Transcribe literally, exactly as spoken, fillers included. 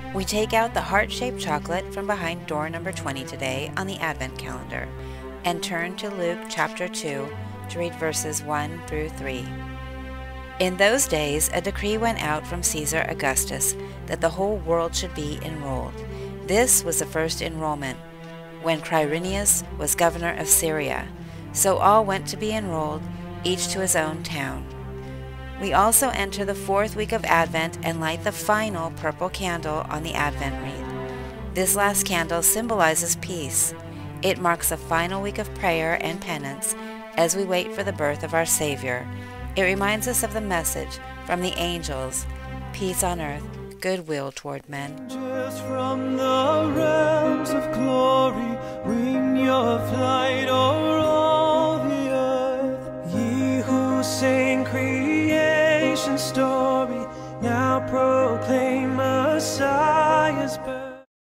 We take out the heart-shaped chocolate from behind door number twenty today on the Advent calendar and turn to Luke chapter two to read verses one through three. In those days a decree went out from Caesar Augustus that the whole world should be enrolled. This was the first enrollment, when Quirinius was governor of Syria. So all went to be enrolled, each to his own town. We also enter the fourth week of Advent and light the final purple candle on the Advent wreath. This last candle symbolizes peace. It marks the final week of prayer and penance as we wait for the birth of our Savior. It reminds us of the message from the angels, peace on earth, goodwill toward men. Just from the realms of glory, wing your flight o'er all the earth. Ye who sing creation's story, now proclaim Messiah.